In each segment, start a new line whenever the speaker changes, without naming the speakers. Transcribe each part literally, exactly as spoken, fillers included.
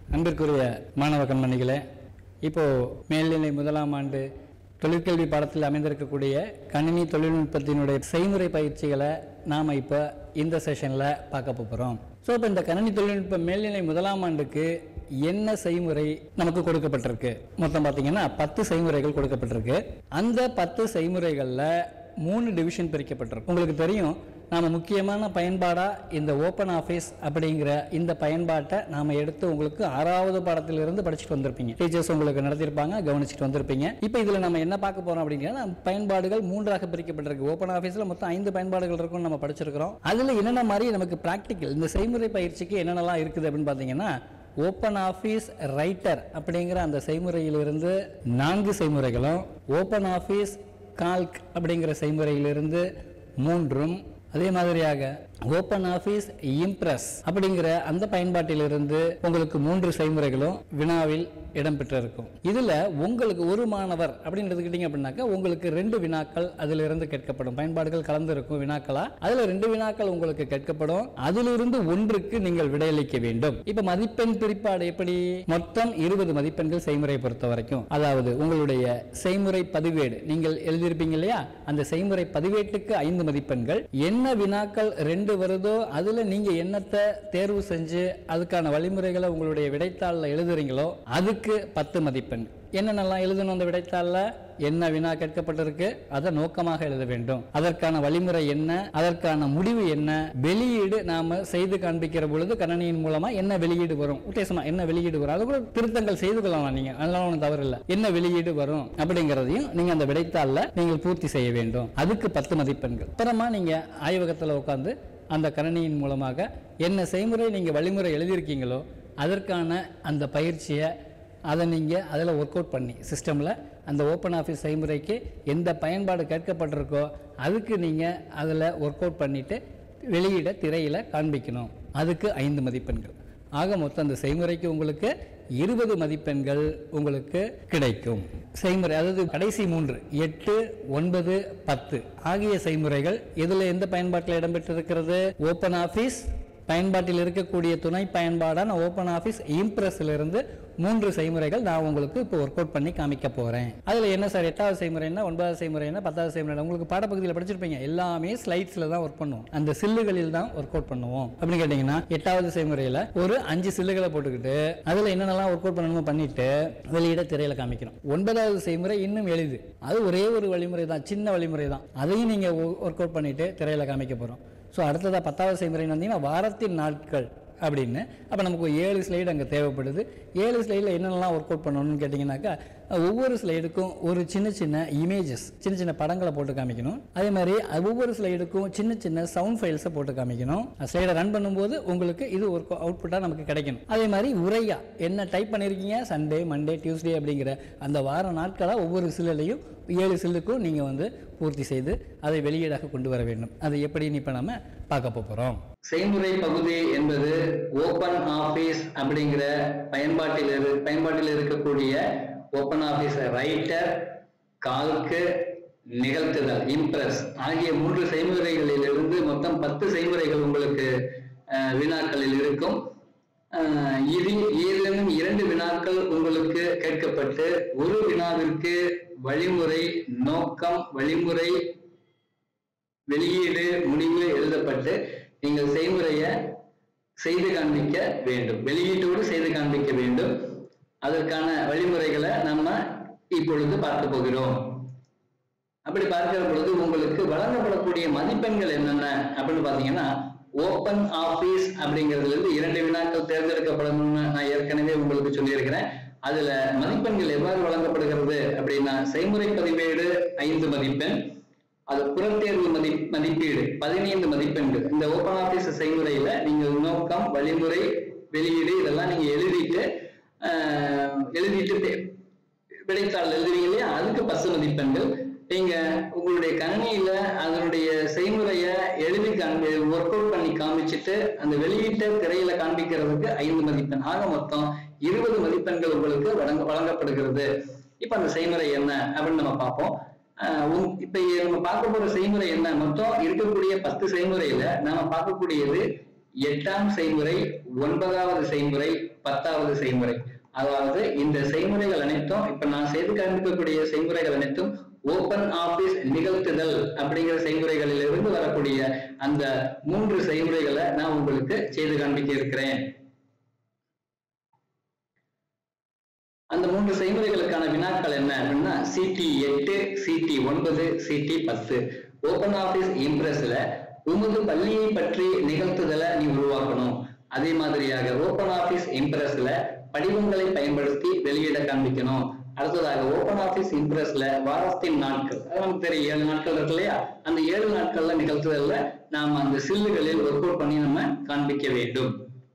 அன்பிற்குரிய மாணவ கண்மணிகளே, இப்போது மேல்நிலை முதலாம் ஆண்டு தொழிற்கல்வி பாடத்தில் அமைந்திருக்கக்கூடிய கணினி தொழில்நுட்பத்தினுடைய செய்முறை பயிற்சிகளை நாம் இப்போ இந்த செஷனில் பார்க்க போகிறோம். ஸோ இப்போ இந்த கணினி தொழில்நுட்ப மேல்நிலை முதலாம் ஆண்டுக்கு என்ன செய்முறை நமக்கு கொடுக்கப்பட்டிருக்கு? மொத்தம் பார்த்தீங்கன்னா பத்து செய்முறைகள் கொடுக்கப்பட்டிருக்கு. அந்த பத்து செய்முறைகளில் மூணு டிவிஷன் பிரிக்கப்பட்டிருக்கு. உங்களுக்கு தெரியும், நாம் முக்கியமான பயன்பாடாக இந்த ஓப்பன் ஆஃபீஸ் அப்படிங்கிற இந்த பயன்பாட்டை நாம் எடுத்து உங்களுக்கு ஆறாவது பாடத்திலிருந்து படிச்சுட்டு வந்திருப்பீங்க. டீச்சர்ஸ் உங்களுக்கு நடத்தியிருப்பாங்க, கவனிச்சுட்டு வந்திருப்பீங்க. இப்போ இதில் நம்ம என்ன பார்க்க போகிறோம் அப்படின்னா, பயன்பாடுகள் மூன்றாக பிரிக்கப்பட்டிருக்கு. ஓப்பன் ஆஃபீஸில் மொத்தம் ஐந்து பயன்பாடுகள் இருக்குன்னு நம்ம படிச்சிருக்கிறோம். அதில் என்னென்ன மாதிரி நமக்கு ப்ராக்டிக்கல் இந்த செய்முறை பயிற்சிக்கு என்னென்னலாம் இருக்குது அப்படின்னு பார்த்தீங்கன்னா, ஓப்பன் ஆஃபீஸ் ரைட்டர் அப்படிங்கிற அந்த செய்முறையிலிருந்து நான்கு செய்முறைகளும், ஓப்பன் ஆஃபீஸ் கால்க் அப்படிங்கிற செய்முறையிலிருந்து மூன்றும், அதே மாதிரியாக ஓப்பன் ஆஃபீஸ் இம்ப்ரெஸ் அப்படிங்கிற அந்த பயன்பாட்டிலிருந்து உங்களுக்கு மூன்று செய்முறைகளும் வினாவில் இடம்பெற்றிருக்கும். இதில் உங்களுக்கு ஒரு மாணவர் அப்படின்னு எடுத்துக்கிட்டீங்க அப்படின்னாக்கா உங்களுக்கு ரெண்டு வினாக்கள் அதிலிருந்து கேட்கப்படும். பயன்பாடுகள் கலந்து இருக்கும் வினாக்களா, அதில் ரெண்டு வினாக்கள் உங்களுக்கு கேட்கப்படும். அதிலிருந்து ஒன்றுக்கு நீங்கள் விடையளிக்க வேண்டும். இப்போ மதிப்பெண் பிரிப்பாடு எப்படி? மொத்தம் இருபது மதிப்பெண்கள் செய்முறை பொறுத்த வரைக்கும். அதாவது உங்களுடைய செய்முறை பதிவேடு நீங்கள் எழுதியிருப்பீங்க இல்லையா, அந்த செய்முறை பதிவேட்டுக்கு ஐந்து மதிப்பெண்கள். என்ன வினாக்கள் ரெண்டு வருதோ அதுல நீங்க என்னத்தை தேர்வு செஞ்சு அதுக்கான வழிமுறைகளை உங்களுடைய விடைத்தாளில் எழுதுறீங்களோ அதுக்கு பத்து மதிப்பெண். என்னென்னலாம் எழுதணும்? அந்த விடைத்தாளில் என்ன வினா கேட்கப்பட்டிருக்கு அதை நோக்கமாக எழுத வேண்டும். அதற்கான வழிமுறை என்ன, அதற்கான முடிவு என்ன, வெளியீடு நாம செய்து காண்பிக்கிற பொழுது கணினியின் மூலமா என்ன வெளியீடு வரும், உத்தேசமா என்ன வெளியீடு வரும், அது கூட திருத்தங்கள் செய்து கொள்ளலாம் நீங்க, அதெல்லாம் ஒன்றும் தவறு இல்லை. என்ன வெளியீடு வரும் அப்படிங்கிறதையும் நீங்க அந்த விடைத்தாளில் நீங்கள் பூர்த்தி செய்ய வேண்டும். அதுக்கு பத்து மதிப்பெண்கள். அப்புறமா நீங்க ஆய்வகத்தில் உட்காந்து அந்த கணினியின் மூலமாக என்ன செய்முறை நீங்கள் வழிமுறை எழுதியிருக்கீங்களோ அதற்கான அந்த பயிற்சியை அதை நீங்கள் அதில் ஒர்க் அவுட் பண்ணி சிஸ்டமில் அந்த ஓப்பன் ஆஃபீஸ் செய்முறைக்கு எந்த பயன்பாடு கேட்கப்பட்டிருக்கோ அதுக்கு நீங்கள் அதில் ஒர்க் அவுட் பண்ணிவிட்டு வெளியிட திரையில் காண்பிக்கணும். அதுக்கு ஐந்து மதிப்பெண்கள். ஆக மொத்தம் அந்த செய்முறைக்கு உங்களுக்கு இருபது மதிப்பெண்கள் உங்களுக்கு கிடைக்கும். செய்முறை அதாவது கடைசி மூன்று எட்டு ஒன்பது பத்து ஆகிய செய்முறைகள் இதில் எந்த பயன்பாட்டில் இடம்பெற்றிருக்கிறது? ஓப்பன் ஆஃபீஸ் பயன்பாட்டில் இருக்கக்கூடிய துணை பயன்பாடான ஓப்பன் ஆஃபீஸ் இம்ப்ரெஸ்ல இருந்து மூன்று செய்முறைகள் நான் உங்களுக்கு இப்போ ஒர்க் அவுட் பண்ணி காமிக்க போறேன். அதுல என்ன சார் எட்டாவது செய்முறை என்ன, ஒன்பதாவது செய்முறை என்ன, பத்தாவது செய்முறை உங்களுக்கு பாடப்பகுதியில் படிச்சிருப்பீங்க. எல்லாமே ஸ்லைட்ஸ்ல தான் ஒர்க் பண்ணுவோம், அந்த சில்லுகளில் தான் ஒர்க் அவுட் பண்ணுவோம். அப்படின்னு கேட்டீங்கன்னா எட்டாவது செய்முறையில ஒரு அஞ்சு சில்லுகளை போட்டுக்கிட்டு அதுல என்னென்னலாம் ஒர்க் அவுட் பண்ணணுமோ பண்ணிட்டு வெளியிட திரையில காமிக்கணும். ஒன்பதாவது செய்முறை இன்னும் எளிது, அது ஒரே ஒரு வழிமுறை தான், சின்ன வழிமுறை தான். அதையும் நீங்க ஒர்க் அவுட் பண்ணிட்டு திரையில காமிக்க போறோம். ஸோ அடுத்ததாக பத்தாவது செய்முறை வந்தீங்கன்னா வாரத்தின் நாட்கள் அப்படின்னு. அப்போ நமக்கு ஏழு ஸ்லைடு அங்கே தேவைப்படுது. ஏழு ஸ்லைடில் என்னென்னலாம் ஒர்க் அவுட் பண்ணணும்னு கேட்டிங்கனாக்கா, ஒவ்வொரு ஸ்லைடுக்கும் ஒரு சின்ன சின்ன இமேஜஸ், சின்ன சின்ன படங்களை போட்டு காமிக்கணும். அதே மாதிரி ஒவ்வொரு ஸ்லைடுக்கும் சின்ன சின்ன சவுண்ட் ஃபைல்ஸை போட்டு காமிக்கணும். ஸ்லைடை ரன் பண்ணும்போது உங்களுக்கு இது ஒரு அவுட்புட்டாக நமக்கு கிடைக்கணும். அதே மாதிரி உரையா என்ன டைப் பண்ணியிருக்கீங்க சண்டே மண்டே டியூஸ்டே அப்படிங்கிற அந்த வார நாட்களாக ஒவ்வொரு சில்லையும் ஏழு சில்லுக்கும் நீங்கள் வந்து பூர்த்தி செய்து அதை வெளியீடாக கொண்டு வர வேண்டும். அது எப்படின்னு இப்போ நம்ம பார்க்க போகிறோம்.
செய்முறை பகுதி என்பது ஓப்பன் ஆஃபீஸ் அப்படிங்கிற பயன்பாட்டில் இரு பயன்பாட்டில் இருக்கக்கூடிய ஓப்பன் ஆஃபீஸ் ரைட்டர், கால்கு, நிகழ்த்துதல், இம்ப்ரெஸ் ஆகிய மூன்று செய்முறைகளில் இருந்து மொத்தம் பத்து செய்முறைகள் உங்களுக்கு வினாக்களில் இருக்கும். இதில் ஏதேனும் இரண்டு வினாக்கள் உங்களுக்கு கேட்கப்பட்டு ஒரு வினாவிற்கு வழிமுறை, நோக்கம், வழிமுறை, வெளியீடு, முடிவு எழுதப்பட்டு நீங்கள் செய்முறையை செய்து காண்பிக்க வேண்டும். வெளியீட்டோடு செய்து காண்பிக்க வேண்டும். அதற்கான வழிமுறைகளை நம்ம இப்பொழுது பார்க்க போகிறோம். அப்படி பார்க்கிற பொழுது உங்களுக்கு வழங்கப்படக்கூடிய மதிப்பெண்கள் என்னென்ன அப்படின்னு பாத்தீங்கன்னா, ஓப்பன் ஆஃபீஸ் அப்படிங்கிறதுல இருந்து இரண்டு வினாக்கள் தேர்ந்தெடுக்கப்படணும்னு நான் ஏற்கனவே உங்களுக்கு சொல்லியிருக்கிறேன். அதுல மதிப்பெண்கள் எவ்வாறு வழங்கப்படுகிறது அப்படின்னா, செய்முறை பதிவேடு ஐந்து மதிப்பெண், அது புறத்தேர்வு மதி மதிப்பீடு பதினைந்து மதிப்பெண்கள். இந்த ஓப்பன் ஆஃபீஸ் செய்முறையில நீங்கள் நோக்கம், வழிமுறை, வெளியீடு இதெல்லாம் நீங்க எழுதிட்டு எழுதிட்டு விடைத்தாள் எழுதுவீங்க இல்லையா, அதுக்கு பத்து மதிப்பெண்கள். நீங்க உங்களுடைய கணினியில அதனுடைய செய்முறையை எழுதி காண்பி ஒர்க் அவுட் பண்ணி காமிச்சிட்டு அந்த வெளியீட்டை திரையில காண்பிக்கிறதுக்கு ஐந்து மதிப்பெண். ஆக மொத்தம் இருபது மதிப்பெண்கள் உங்களுக்கு வழங்க வழங்கப்படுகிறது. இப்ப அந்த செய்முறை என்ன அப்படின்னு நம்ம பார்ப்போம். இப்ப நம்ம பார்க்க போற செய்முறை என்ன, மொத்தம் இருக்கக்கூடிய பத்து செய்முறையில நாம பார்க்கக்கூடியது எட்டாம் செய்முறை, ஒன்பதாவது செய்முறை, பத்தாவது செய்முறை. அதாவது இந்த செய்முறைகள் அனைத்தும் இப்ப நான் செய்து காண்பிக்கக்கூடிய செய்முறைகள் அனைத்தும் ஓபன் ஆபீஸ் நிகழ்த்துதல் அப்படிங்கிற செய்முறைகளில் இருந்து வரக்கூடிய அந்த மூன்று செய்முறைகளை நான் உங்களுக்கு செய்து காண்பிக்க இருக்கிறேன். அந்த மூன்று செய்முறைகளுக்கான வினாக்கள் என்ன அப்படின்னா சிடி எட்டு, சிடி ஒன்பது, சிடி பத்து. ஓபன் ஆபீஸ் இம்ப்ரெஸ்ல உமது பள்ளியை பற்றி நிகழ்த்துதலை நீ உருவாக்கணும். அதே மாதிரியாக ஓபன் ஆபீஸ் இம்ப்ரெஸ்ல படிவங்களை பயன்படுத்தி வெளியிட காண்பிக்கணும். அடுத்ததாக ஓபன் ஆபீஸ் இம்ப்ரெஸ்ல வாரத்தின் நாட்கள், அது நமக்கு தெரியும் ஏழு நாட்கள் இருக்கு இல்லையா, அந்த ஏழு நாட்கள்ல நிகழ்த்துதல்ல நாம அந்த சில்லுகளில் ஒர்க் அவுட் பண்ணி நம்ம காண்பிக்க வேண்டும்.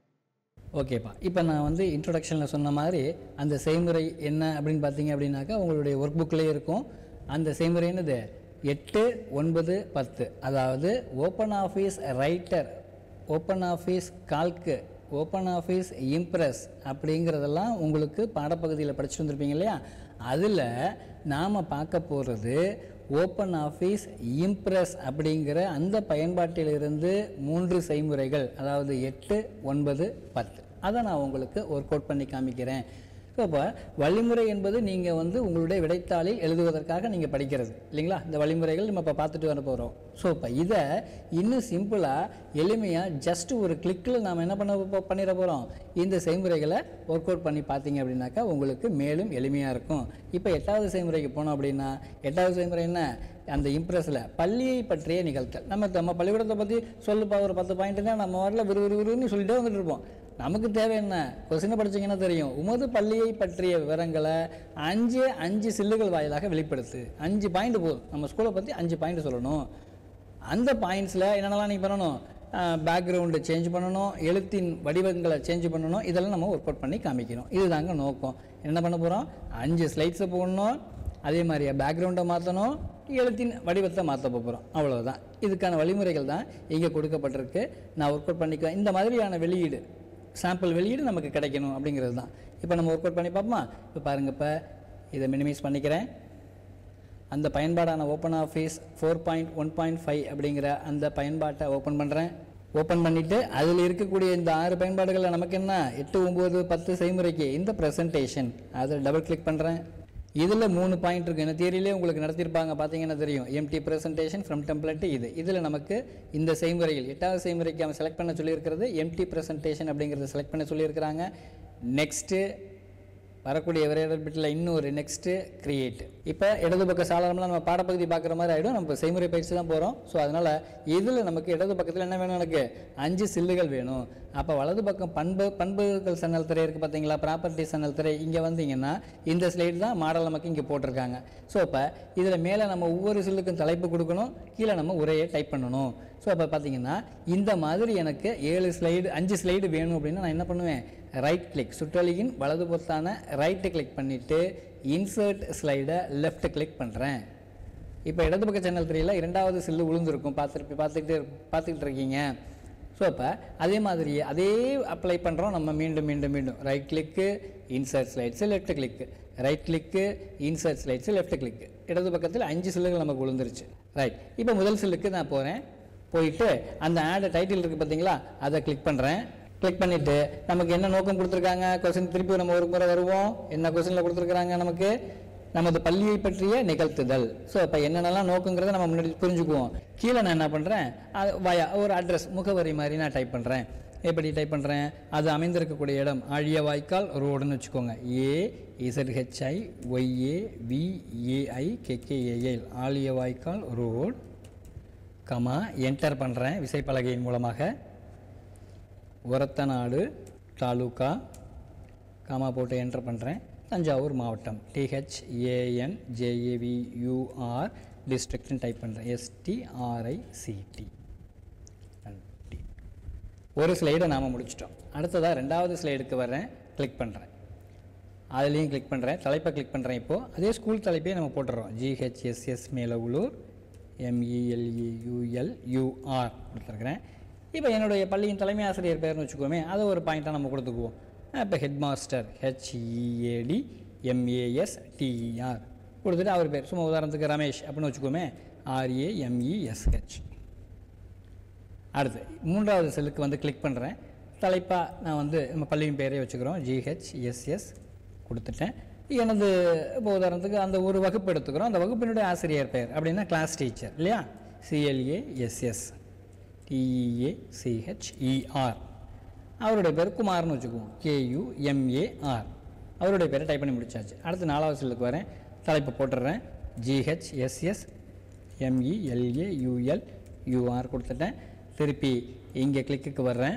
ஓகேப்பா, இப்போ நான் வந்து இன்ட்ரொடக்ஷனில் சொன்ன மாதிரி அந்த செய்முறை என்ன அப்படின்னு பார்த்தீங்க அப்படின்னாக்கா உங்களுடைய ஒர்க் புக்லேயே இருக்கும். அந்த செய்முறை என்னது எட்டு, ஒன்பது, பத்து. அதாவது open office writer, open office calc, open office impress அப்படிங்கிறதெல்லாம் உங்களுக்கு பாடப்பகுதியில் படிச்சுட்டு வந்திருப்பீங்க இல்லையா. அதில் நாம் பார்க்க போகிறது ஓப்பன் ஆஃபீஸ் இம்ப்ரெஸ் அப்படிங்கிற அந்த பயன்பாட்டிலிருந்து மூன்று செய்முறைகள், அதாவது எட்டு, ஒன்பது, பத்து. அதை நான் உங்களுக்கு ஒர்க் அவுட் பண்ணி காமிக்கிறேன். ஸோ இப்போ வழிமுறை என்பது நீங்கள் வந்து உங்களுடைய விடைத்தாளில் எழுதுவதற்காக நீங்கள் படிக்கிறது இல்லைங்களா. இந்த வழிமுறைகள் நம்ம இப்போ பார்த்துட்டு வர போகிறோம். ஸோ இப்போ இதை இன்னும் சிம்பிளாக எளிமையாக ஜஸ்ட் ஒரு கிளிக்கில் நாம் என்ன பண்ண பண்ணிட போகிறோம், இந்த செய்முறைகளை ஒர்க் அவுட் பண்ணி பார்த்தீங்க அப்படின்னாக்கா உங்களுக்கு மேலும் எளிமையாக இருக்கும். இப்போ எட்டாவது செய்முறைக்கு போனோம் அப்படின்னா எட்டாவது செய்முறை என்ன, அந்த இம்ப்ரெஸில் பள்ளியை பற்றிய நிகழ்த்தல். நம்ம நம்ம பள்ளிக்கூடத்தை பற்றி சொல்லுப்பா ஒரு பத்து பாயிண்ட் தான் நம்ம வரல விறு விறு விறுன்னு சொல்லிட்டே வந்துட்டு இருப்போம். நமக்கு தேவை என்ன, கொஸ்டினை படிச்சிங்கன்னா தெரியும். உமது பள்ளியை பற்றிய விவரங்களை அஞ்சு அஞ்சு சில்லுகள் வாயிலாக வெளிப்படுத்து. அஞ்சு பாயிண்ட் போதும், நம்ம ஸ்கூலை பற்றி அஞ்சு பாயிண்ட் சொல்லணும். அந்த பாயிண்ட்ஸில் என்னென்னலாம் நீங்கள் பண்ணணும், பேக்ரவுண்டு சேஞ்ச் பண்ணணும், எழுத்தின் வடிவங்களை சேஞ்ச் பண்ணணும். இதெல்லாம் நம்ம ஒர்க் அவுட் பண்ணி காமிக்கணும். இதுதாங்க நோக்கம். என்ன பண்ண போகிறோம், அஞ்சு ஸ்லைட்ஸை போடணும், அதே மாதிரியா பேக்ரவுண்டை மாற்றணும், எழுத்தின் வடிவத்தை மாற்ற போகிறோம். அவ்வளோதான். இதுக்கான வழிமுறைகள் தான் இங்கே கொடுக்கப்பட்டிருக்கு. நான் ஒர்க் அவுட் பண்ணிக்குவேன். இந்த மாதிரியான வெளியீடு, சாம்பிள் வெளியீடு நமக்கு கிடைக்கணும் அப்படிங்கிறது தான். இப்போ நம்ம ஒர்க் அவுட் பண்ணி பார்ப்போமா. இப்போ பாருங்கள், இப்போ இதை மினிமைஸ் பண்ணிக்கிறேன். அந்த பயன்பாடான open office four point one point five அப்படிங்கிற அந்த பயன்பாட்டை ஓப்பன் பண்ணுறேன். ஓப்பன் பண்ணிவிட்டு அதில் இருக்கக்கூடிய இந்த ஆறு பயன்பாடுகளில் நமக்கு என்ன, எட்டு, ஒம்பது, பத்து செய்முறைக்கு இந்த ப்ரெசன்டேஷன், அதை டபுள் கிளிக் பண்ணுறேன். இதில் மூணு பாயிண்ட் இருக்குது. என்ன தியரியிலே உங்களுக்கு நடத்தியிருப்பாங்க, பார்த்தீங்கன்னா தெரியும். எம்டி ப்ரெசன்டேஷன் ஃப்ரம் டெம்ப்ளேட் இது. இதில் நமக்கு இந்த செய்முறையில் எட்டாவது செய்முறைக்கு அவன் செலக்ட் பண்ண சொல்லியிருக்கிறது எம்டி ப்ரெசன்டேஷன் அப்படிங்கிறத செலக்ட் பண்ண சொல்லியிருக்கிறாங்க. நெக்ஸ்ட்டு வரக்கூடிய விரைவில் பிட்டில் இன்னொரு நெக்ஸ்ட்டு கிரியேட். இப்போ இடது பக்க சாளரம்லாம் நம்ம பாடப்பகுதி பார்க்குற மாதிரி ஆகிடும். நம்ம செய்முறை பயிற்சி தான் போகிறோம். ஸோ அதனால் இதில் நமக்கு இடது பக்கத்தில் என்ன வேணும், எனக்கு அஞ்சு சில்லுகள் வேணும். அப்போ வலது பக்கம் பண்பு பண்புகள் சன்னல் திரை இருக்குது பார்த்தீங்களா, ப்ராப்பர்ட்டி சன்னல் திரை. இங்கே வந்தீங்கன்னா இந்த ஸ்லைடு தான் மாடல் நமக்கு இங்கே போட்டிருக்காங்க. ஸோ இப்போ இதில் மேலே நம்ம ஒவ்வொரு சில்லுக்கும் தலைப்பு கொடுக்கணும், கீழே நம்ம உரையை டைப் பண்ணணும். ஸோ அப்போ பார்த்தீங்கன்னா இந்த மாதிரி எனக்கு ஏழு ஸ்லைடு அஞ்சு ஸ்லைடு வேணும் அப்படின்னா நான் என்ன பண்ணுவேன், ரைட் கிளிக், சுற்றலியின் வலது பொத்தான ரைட்டு கிளிக் பண்ணிவிட்டு இன்சர்ட் ஸ்லைடை லெஃப்ட் கிளிக் பண்ணுறேன். இப்போ இடது பக்க சேனல் திரையில் இரண்டாவது சில்லு விழுந்திருக்கும், பார்த்துட்டு பார்த்துக்கிட்டு பார்த்துக்கிட்டு இருக்கீங்க. ஸோ அப்போ அதே மாதிரி அதே அப்ளை பண்ணுறோம் நம்ம மீண்டும் மீண்டும் மீண்டும். Right click, insert slides, left click, right click, insert slides, left click. இடது பக்கத்தில் அஞ்சு சில்லுகள் நமக்கு விழுந்துருச்சு. ரைட். இப்போ முதல் சில்லுக்கு நான் போகிறேன். போயிட்டு அந்த ஆட் டைட்டில் இருக்குது பார்த்தீங்களா, அதை கிளிக் பண்ணுறேன். கிளிக் பண்ணிவிட்டு நமக்கு என்ன நோக்கம் கொடுத்துருக்காங்க, கொஸ்டின் திருப்பி நம்ம ஒரு முறை வருவோம். என்ன கொஸ்டினில் கொடுத்துருக்குறாங்க, நமக்கு நமது பள்ளியை பற்றிய நிகழ்த்துதல். ஸோ இப்போ என்னென்னலாம் நோக்கங்கிறத நம்ம முன்னாடி புரிஞ்சுக்குவோம். கீழே நான் என்ன பண்ணுறேன், அது வயா ஒரு அட்ரஸ் முகவரி மாதிரி நான் டைப் பண்ணுறேன். எப்படி டைப் பண்ணுறேன், அது அமைந்திருக்கக்கூடிய இடம் ஆழிய வாய்க்கால் ரோடுன்னு வச்சுக்கோங்க. ஏ இசட்ஹெச்ஐ ஒய்ஏ விஏஐ கேகேஏஎல் ஆழிய வாய்க்கால் ரோடு, கமா என்டர் பண்ணுறேன் விசைப்பலகையின் மூலமாக. ஒரத்தநாடு தாலுகா, கமா போட்டு என்டர் பண்ணுறேன். தஞ்சாவூர் மாவட்டம், டிஹெச்ஏஎன்ஜேஏவியூஆர் டிஸ்ட்ரிக்ட்னு டைப் பண்ணுறேன். எஸ்டிஆர்ஐசிடி. ஒரு ஸ்லைடை நாம் முடிச்சிட்டோம். அடுத்ததாக ரெண்டாவது ஸ்லைடுக்கு வர்றேன். கிளிக் பண்ணுறேன். அதுலேயும் கிளிக் பண்ணுறேன். தலைப்பை கிளிக் பண்ணுறேன். இப்போது அதே ஸ்கூல் தலைப்பையே நம்ம போட்டுடுறோம். ஜிஹெச்எஸ்எஸ் மேலவுலூர் எம்இஎல்இயூஎல்யூஆர் கொடுத்துருக்குறேன். இப்போ என்னுடைய பள்ளியின் தலைமை ஆசிரியர் பேர்னு வச்சுக்கோமே, அதை ஒரு பாயிண்ட்டாக நம்ம கொடுத்துக்குவோம். இப்போ ஹெட் மாஸ்டர் ஹெச்இஏடி எம்ஏஎஸ்டிஇஆர் கொடுத்துட்டு அவர் பேர், சும்மா உதாரணத்துக்கு ரமேஷ் அப்படின்னு வச்சுக்கோமே, ஆர்ஏஎம்இஎஸ்ஹெச். அடுத்து மூன்றாவது செல்லுக்கு வந்து கிளிக் பண்ணுறேன். தலைப்பாக நான் வந்து நம்ம பள்ளியின் பேரே வச்சுக்கிறோம், ஜிஹெச்எஸ்எஸ் கொடுத்துட்டேன். எனது இப்போ உதாரணத்துக்கு அந்த ஒரு வகுப்பு எடுத்துக்கிறோம், அந்த வகுப்பினுடைய ஆசிரியர் பெயர் அப்படின்னா கிளாஸ் டீச்சர் இல்லையா, சிஎல்ஏஎஸ்எஸ் டிஇஏசிஹெச்இஆர், அவருடைய பேர் குமார்னு வச்சுக்குவோம், கேயூஎம்ஏஆர், அவருடைய பேரை டைப் பண்ணி முடிச்சாச்சு. அடுத்து நாலாவது செல்லுக்கு வரேன், தலைப்பு போட்டுடுறேன், ஜிஹெச்எஸ்எஸ் எம்இஎல்ஏயூஎல் யூஆர் கொடுத்துட்டேன். திருப்பி இங்கே கிளிக்குக்கு வர்றேன்.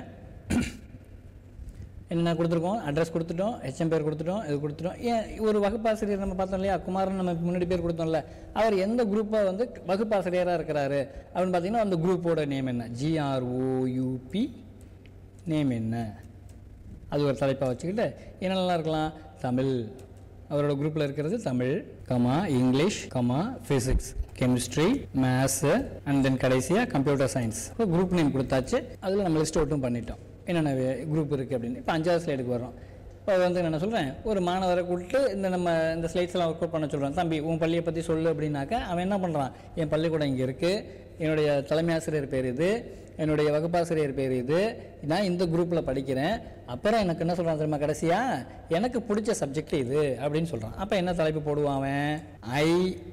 என்ன கொடுத்துருக்கோம், அட்ரஸ் கொடுத்துட்டோம், ஹெச்எம் பேர் கொடுத்துட்டோம், இது கொடுத்துட்டோம். ஏன் ஒரு வகுப்பாசிரியர் நம்ம பார்த்தோம் இல்லையா, குமாரன் நம்ம முன்னாடி பேர் கொடுத்தோம்ல, அவர் எந்த குரூப்பை வந்து வகுப்பாசிரியராக இருக்கிறாரு அப்படின்னு பார்த்தீங்கன்னா அந்த குரூப்போட நேம் என்ன, ஜிஆர்ஓயூபி நேம் என்ன, அது ஒரு தலைப்பாக வச்சுக்கிட்டு என்னென்னலாம் இருக்கலாம், தமிழ், அவரோட குரூப்பில் இருக்கிறது Tamil, comma English, comma physics, chemistry, maths, and then கடைசியாக கம்ப்யூட்டர் சயின்ஸ். இப்போ குரூப் நேம் கொடுத்தாச்சு, அதில் நம்ம லிஸ்ட் அவுட்டும் பண்ணிட்டோம் என்னென்ன குரூப் இருக்குது அப்படின்னு. இப்போ அஞ்சாவது ஸ்லைடுக்கு வரோம். இப்போ வந்து என்ன சொல்கிறேன், ஒரு மாணவரை கூப்பிட்டு இந்த நம்ம இந்த ஸ்லைட்ஸ்லாம் ஒர்க் அவுட் பண்ண சொல்கிறேன். தம்பி உன் பள்ளியை பற்றி சொல்லு அப்படின்னாக்கா அவன் என்ன பண்ணுறான், என் பள்ளிக்கூடம் இங்கே இருக்குது, என்னுடைய தலைமை ஆசிரியர் பேர் இது, என்னுடைய வகுப்பாசிரியர் பேர் இது, நான் இந்த குரூப்பில் படிக்கிறேன், அப்புறம் எனக்கு என்ன சொல்கிறான் தெரியுமா, கடைசியாக எனக்கு பிடிச்ச சப்ஜெக்ட் இது அப்படின்னு சொல்கிறான். அப்போ என்ன தலைப்பு போடுவான் அவன், I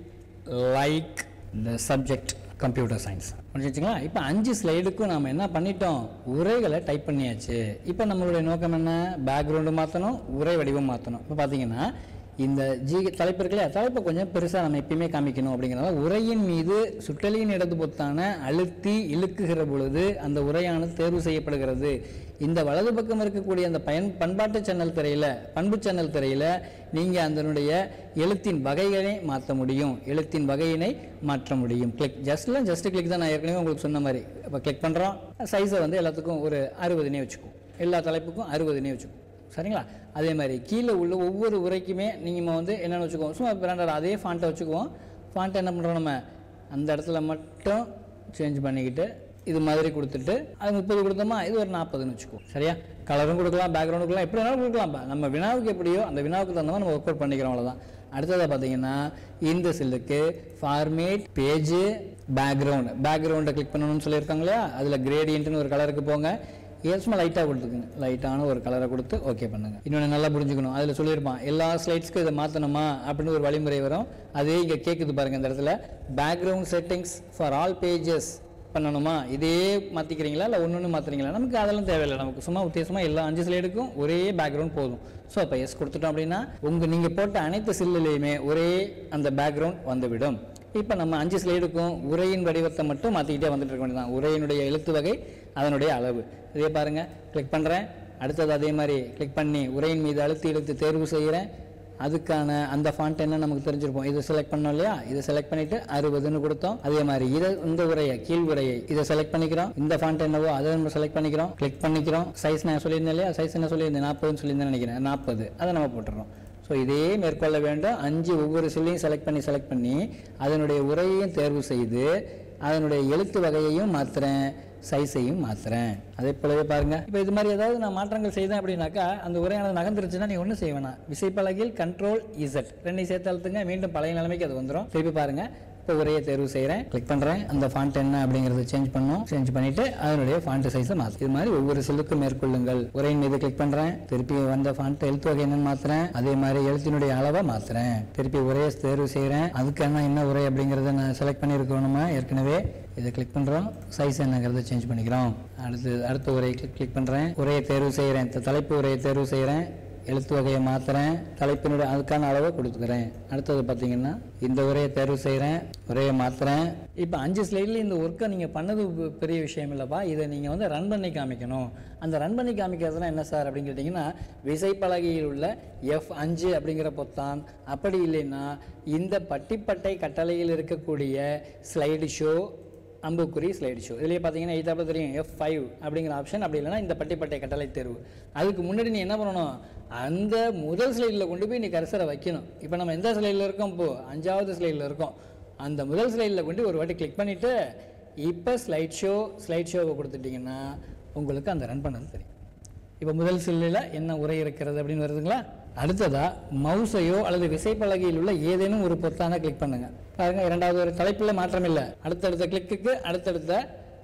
like the subject computer science முடிஞ்சிச்சுங்களா. இப்போ அஞ்சு ஸ்லைடுக்கும் நாம் என்ன பண்ணிட்டோம், உரைகளை டைப் பண்ணியாச்சு. இப்போ நம்மளுடைய நோக்கம் என்ன, பேக்ரவுண்டு மாற்றணும், உரை வடிவம் மாற்றணும். இப்போ பார்த்தீங்கன்னா இந்த ஜி தலைப்பு இருக்குல்லையா, தலைப்பை கொஞ்சம் பெருசாக நம்ம எப்பயுமே காமிக்கணும் அப்படிங்கிறத உரையின் மீது சுட்டலியின் இடது பொத்தான அழுத்தி இழுக்குகிற பொழுது அந்த உரையானது தேர்வு செய்யப்படுகிறது. இந்த வலது பக்கம் இருக்கக்கூடிய அந்த பயன் பண்பாட்டு சேனல் திரையில், பண்பு சேனல் திரையில் நீங்கள் அதனுடைய எழுத்தின் வகைகளை மாற்ற முடியும், எழுத்தின் வகையினை மாற்ற முடியும். கிளிக் ஜஸ்ட்லாம் ஜஸ்ட் கிளிக் தான், நான் ஏற்கனவே உங்களுக்கு சொன்ன மாதிரி. இப்போ கிளிக் பண்ணுறோம், சைஸை வந்து எல்லாத்துக்கும் ஒரு அறுபதுனே வச்சுக்குவோம், எல்லா தலைப்புக்கும் அறுபதுனே வச்சுக்குவோம், சரிங்களா. அதே மாதிரி கீழே உள்ள ஒவ்வொரு உரைக்குமே நீங்கள் வந்து என்னென்னு வச்சுக்குவோம், சும்மா பிராண்டட் அதே ஃபாண்ட்டை வச்சுக்குவோம். ஃபாண்ட்டை என்ன பண்ணுறோம், நம்ம அந்த இடத்துல மட்டும் சேஞ்ச் பண்ணிக்கிட்டு இது மாதிரி கொடுத்துட்டு அது முப்பது கொடுத்தோமா, இது ஒரு நாற்பதுன்னு வச்சுக்குவோம், சரியா. கலரும் கொடுக்கலாம், பேக்ரவுண்டு கொடுக்கலாம், எப்படி வேணாலும் கொடுக்கலாம். நம்ம வினாவுக்கு எப்படியோ அந்த வினாவுக்கு தகுந்த மாதிரி நம்ம ஒர்க் அவுட் பண்ணிக்கிறோம், அவ்வளோதான். அடுத்ததாக பார்த்தீங்கன்னா இந்த செல்லுக்கு ஃபார்மேட் பேஜ் பேக்ரவுண்ட், பேக்ரவுண்டை கிளிக் பண்ணணும்னு சொல்லியிருக்காங்க இல்லையா, அதில் கிரேடியன்ட்னு ஒரு கலருக்கு போங்க, ஏசுமா லைட்டாக கொடுத்துக்குங்க, லைட்டான ஒரு கலரை கொடுத்து ஓகே பண்ணுங்கள். இன்னொன்று நல்லா புரிஞ்சுக்கணும், அதில் சொல்லியிருப்பான் எல்லா ஸ்லைட்ஸ்க்கு இதை மாற்றணுமா அப்படின்னு ஒரு வழிமுறை வரும். அதே இங்கே கேட்குது பாருங்கள், இந்த இடத்துல background settings for all pages பண்ணணுமா, இதே மாற்றிக்கிறீங்களா இல்லை ஒன்று ஒன்று மாற்றுறீங்களா, நமக்கு அதெல்லாம் தேவையில்லை. நமக்கு சும்மா உத்தேசமாக எல்லா அஞ்சு ஸ்லைடுக்கும் ஒரே பேக்ரவுண்ட் போதும். ஸோ அப்போ எஸ் கொடுத்துட்டோம் அப்படின்னா உங்கள் நீங்கள் போட்ட அனைத்து சில்லுலேயுமே ஒரே அந்த பேக்ரவுண்ட் வந்துவிடும். இப்போ நம்ம அஞ்சு ஸ்லைடுக்கும் உரையின் வடிவத்தை மட்டும் மாற்றிக்கிட்டே வந்துட்டு இருக்க வேண்டியதான். உரையினுடைய எழுத்து வகை, அதனுடைய அளவு, இதே பாருங்கள். கிளிக் பண்ணுறேன், அடுத்தது அதே மாதிரி கிளிக் பண்ணி உரையின் மீது அழுத்தி இழுத்து தேர்வு செய்கிறேன். அதுக்கான அந்த ஃபாண்ட் என்ன நமக்கு தெரிஞ்சிருப்போம், இதை செலக்ட் பண்ணோம் இல்லையா, இதை செலக்ட் பண்ணிவிட்டு அறுபதுன்னு கொடுத்தோம். அதே மாதிரி இதை இந்த உரையை கீழ் உரையை இதை செலக்ட் பண்ணிக்கிறோம், இந்த ஃபாண்ட் என்னவோ அதை நம்ம செலக்ட் பண்ணிக்கிறோம், கிளிக் பண்ணிக்கிறோம். சைஸ் நான் சொல்லியிருந்தேன் இல்லையா, சைஸ் என்ன சொல்லியிருந்தேன், நாற்பதுன்னு சொல்லியிருந்தேன் நினைக்கிறேன், நாற்பது, அதை நம்ம போட்டுறோம். ஸோ இதே மேற்கொள்ள வேண்டும். அஞ்சு ஒவ்வொரு சில்லையும் செலக்ட் பண்ணி செலக்ட் பண்ணி அதனுடைய உரையையும் தேர்வு செய்து அதனுடைய எழுத்து வகையையும் மாற்றுறேன், சைஸையும் மாற்றுறேன். அதே போலவே பாருங்கள். இப்போ இது மாதிரி ஏதாவது நான் மாற்றங்கள் செய்தேன் அப்படின்னாக்கா அந்த உரையானது நகர்ந்துருச்சுன்னா நீ ஒன்றும் செய்ய வேணாம், விசைப்பலகையில் கண்ட்ரோல் இசட் ரெண்டையும் சேர்த்து அழுத்துங்க, மீண்டும் பழைய நிலைமைக்கு அது வந்துடும். திருப்பி பாருங்கள், இப்போ உரையை தேர்வு செய்கிறேன், கிளிக் பண்ணுறேன், அந்த ஃபாண்ட் என்ன அப்படிங்கிறத சேஞ்ச் பண்ணும், சேஞ்ச் பண்ணிவிட்டு அதனுடைய ஃபாண்ட் சைஸை மாற்று. இது மாதிரி ஒவ்வொரு செல்லுக்கும் மேற்கொள்ளுங்கள். உரையின் மீது கிளிக் பண்ணுறேன், திருப்பி வந்த ஃபாண்ட் எழுத்து வகை என்னன்னு மாற்றுறேன், அதே மாதிரி எழுத்தினுடைய அளவை மாற்றுறேன், திருப்பி உரையை தேர்வு செய்கிறேன். அதுக்கு என்ன என்ன உரை அப்படிங்கிறத நான் செலக்ட் பண்ணியிருக்கணுமா ஏற்கனவே, இதை கிளிக் பண்ணுறோம், சைஸ் என்னங்கிறத சேஞ்ச் பண்ணிக்கிறோம். அடுத்து அடுத்த உரையை கிளிக் கிளிக் பண்ணுறேன், உரையை தேர்வு செய்கிறேன், தலைப்பு உரையை தேர்வு செய்கிறேன், எழுத்து வகையை மாற்றுறேன், தலைப்பினுடைய அதுக்கான அளவை கொடுத்துக்கிறேன். அடுத்தது பார்த்தீங்கன்னா இந்த உரையை தேர்வு செய்கிறேன், உரையை மாற்றுறேன். இப்போ அஞ்சு ஸ்லைடில் இந்த ஒர்க்கை நீங்கள் பண்ணது பெரிய விஷயம் இல்லைப்பா, இதை நீங்கள் வந்து ரன் பண்ணி காமிக்கணும். அந்த ரன் பண்ணி காமிக்கிறதுனா என்ன சார் அப்படின்னு கேட்டிங்கன்னா, விசைப்பலகையில் உள்ள எஃப் அஞ்சு அப்படிங்கிற பொத்தான், அப்படி இல்லைன்னா இந்த பட்டிப்பட்டை கட்டளையில் இருக்கக்கூடிய ஸ்லைடு ஷோ அம்புக்குறி ஸ்லைடு ஷோ, இதுலேயே பார்த்தீங்கன்னா எய்தாப்பில் தெரியும் எஃப் ஃபைவ் அப்படிங்கிற ஆப்ஷன், அப்படி இல்லைன்னா இந்த பட்டிப்பட்டை கட்டளை தேர்வு. அதுக்கு முன்னாடி நீ என்ன பண்ணணும், அந்த முதல் ஸ்லைடில் கொண்டு போய் நீ கர்சரை வைக்கணும். இப்போ நம்ம எந்த ஸ்லைடில் இருக்கோம், இப்போது அஞ்சாவது ஸ்லைடில் இருக்கோம். அந்த முதல் ஸ்லைடில் கொண்டு ஒரு வாட்டி கிளிக் பண்ணிவிட்டு இப்போ ஸ்லைட் ஷோ ஸ்லைட் ஷோவை கொடுத்துட்டிங்கன்னா உங்களுக்கு அந்த ரன் பண்ணது தெரியும். இப்போ முதல் ஸ்லைடில் என்ன உரை இருக்கிறது அப்படின்னு வருதுங்களா. அடுத்ததாக மவுஸையோ அல்லது விசைப்பலகையில் உள்ள ஏதேனும் ஒரு பொத்தான கிளிக் பண்ணுங்கள். பாருங்கள், இரண்டாவது ஒரு தலைப்பில் மாற்றம் இல்லை, அடுத்தடுத்த கிளிக்குக்கு அடுத்தடுத்த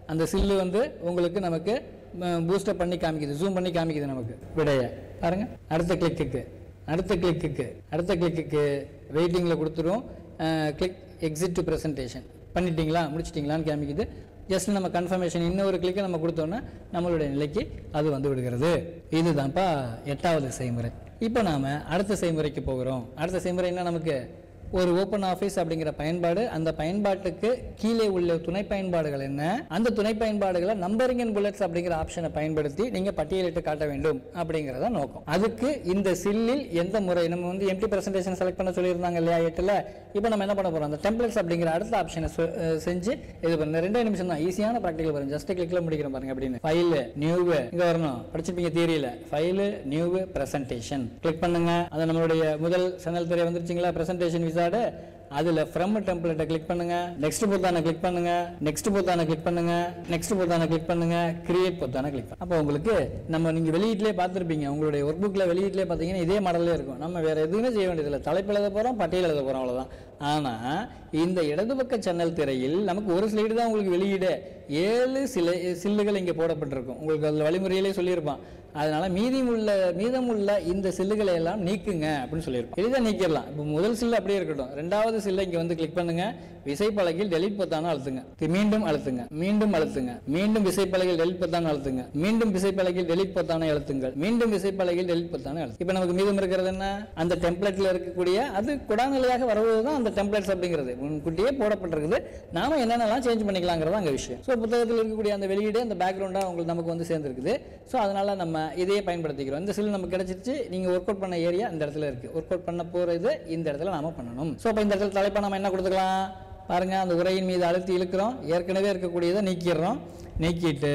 அந்த சில்லு வந்து உங்களுக்கு நமக்கு பூஸ்டப் பண்ணி காமிக்குது, ஜூம் பண்ணி காமிக்குது நமக்கு விடைய பாருங்க. அடுத்த கிளிக்குக்கு அடுத்த கிளிக்குக்கு அடுத்த கிளிக்குக்கு வெயிட்டிங்கில் கொடுத்துரும். கிளிக் எக்ஸிட் டு ப்ரெசன்டேஷன் பண்ணிட்டீங்களா முடிச்சிட்டிங்களான்னு காமிக்குது. ஜஸ்ட் நம்ம கன்ஃபர்மேஷன் இன்னொரு கிளிக்கை நம்ம கொடுத்தோன்னா நம்மளுடைய நிலைக்கு அது வந்து விடுகிறது. இதுதான்ப்பா எட்டாவது செய்முறை. இப்போ நாம் அடுத்த செய்முறைக்கு போகிறோம். அடுத்த செய்முறை என்ன, நமக்கு ஒரு ஓப்பன் ஆஃபீஸ் அப்படிங்கிற பயன்பாடு, அந்த பயன்பாட்டுக்கு கீழே உள்ள துணை பயன்பாடுகள் என்ன, அந்த துணை பயன்பாடுகளை நம்பரிங் அண்ட் புல்லட்ஸ் அப்படிங்கிற ஆப்ஷனை பயன்படுத்தி நீங்கள் பட்டியலிட்டு காட்ட வேண்டும் அப்படிங்கிறத நோக்கம். அதுக்கு இந்த சில்லில் எந்த முறை நம்ம வந்து எம்டி பிரசன்டேஷன் செலக்ட் பண்ண சொல்லியிருந்தாங்க இல்லையா எட்டில், இப்போ நம்ம என்ன பண்ண போகிறோம், அந்த டெம்ப்ளேட்ஸ் அப்படிங்கிற அடுத்த ஆப்ஷனை செஞ்சு இது பண்ண ரெண்டே நிமிஷம் தான், ஈஸியான ப்ராக்டிகல் வரும். ஜஸ்ட் கிளிக்கில் முடிக்கிறோம் பாருங்க. அப்படின்னு ஃபைல் நியூ இங்கே வரணும், படிச்சிருப்பீங்க தியரியில், ஃபைல் நியூ பிரசன்டேஷன் கிளிக் பண்ணுங்க. அது நம்மளுடைய முதல் சேனல் திரை வந்துருச்சுங்களா, பிரசன்டேஷன் விசார்டு. அதுல ஃப்ரம் டெம்ப்ளேட்டை கிளிக் பண்ணுங்க, நெக்ஸ்ட் பொத்தானை கிளிக் பண்ணுங்க, நெக்ஸ்ட் பொத்தானை கிளிக் பண்ணுங்க, நெக்ஸ்ட் பொத்தானை கிளிக் பண்ணுங்க, கிரியேட் பொத்தானை கிளிக் பண்ணுங்க. அப்போ உங்களுக்கு நம்ம நீங்க வெளியீட்டிலே பார்த்துருப்பீங்க, உங்களுடைய ஒர்க் புக்ல வெளியீட்டிலே பார்த்தீங்கன்னா இதே மாடலே இருக்கும். நம்ம வேற எதுவுமே செய்ய வேண்டியதில்லை, தலைப்பு எழுத போறோம், பட்டியல் எழுத போறோம், அவ்வளவுதான். ஆனா இந்த இடது பக்க சேனல் திரையில் நமக்கு ஒரு ஸ்லைடு தான் உங்களுக்கு வெளியீடு, ஏழு சில சில்லுகள் இங்கே போடப்பட்டிருக்கும். உங்களுக்கு அதில் வழிமுறையிலே சொல்லியிருப்பான். அதனால மீதம் உள்ள மீதம் உள்ள இந்த சில்லுகளை எல்லாம் நீக்குங்க அப்படின்னு சொல்லியிருப்போம். எளிதாக நீக்கிடலாம். இப்போ முதல் சில்லு அப்படியே இருக்கட்டும், ரெண்டாவது சில்லை இங்கே வந்து கிளிக் பண்ணுங்க, விசைப்பலகையில் டெலிட் பொத்தான அழுத்துங்க, மீண்டும் அழுத்துங்க, மீண்டும் அழுத்துங்க, மீண்டும் விசைப்பலகையில் டெலிட் பொத்தான அழுத்துங்க, மீண்டும் விசைப்பலகையில் டெலிட் பொத்தானை அழுத்துங்கள், மீண்டும் விசைப்பலகையில் டெலிட் பொத்தானை அழுத்து. இப்போ நமக்கு மீதம் இருக்கிறது என்ன, அந்த டெம்ப்ளேட்ல இருக்கக்கூடிய அது குடாநிலையாக வருவது தான் அந்த டெம்ப்ளேட்ஸ் அப்படிங்கிறது முன்கூட்டியே போடப்பட்டிருக்குது. நாம என்னென்னலாம் சேஞ்ச் பண்ணிக்கலாங்கிறது அங்கே விஷயம். ஸோ புத்தகத்தில் இருக்கக்கூடிய அந்த வெளியீடு அந்த பேக்ரவுண்டாக உங்களுக்கு நமக்கு வந்து சேர்ந்துருக்குது. ஸோ அதனால நம்ம இதையே பயன்படுத்திக்கிறோம். இந்த சில் நமக்கு கிடைச்சிருச்சு, நீங்கள் ஒர்க் அவுட் பண்ண ஏரியா இந்த இடத்துல இருக்குது, ஒர்க் அவுட் பண்ண போகிறது இந்த இடத்துல நாம பண்ணணும். ஸோ இப்போ இந்த இடத்துல தலைப்பை நம்ம என்ன கொடுத்துக்கலாம் பாருங்க, அந்த உரையின் மீது அழுத்தி இழுக்கிறோம், ஏற்கனவே இருக்கக்கூடியதை நீக்கிடுறோம், நீக்கிட்டு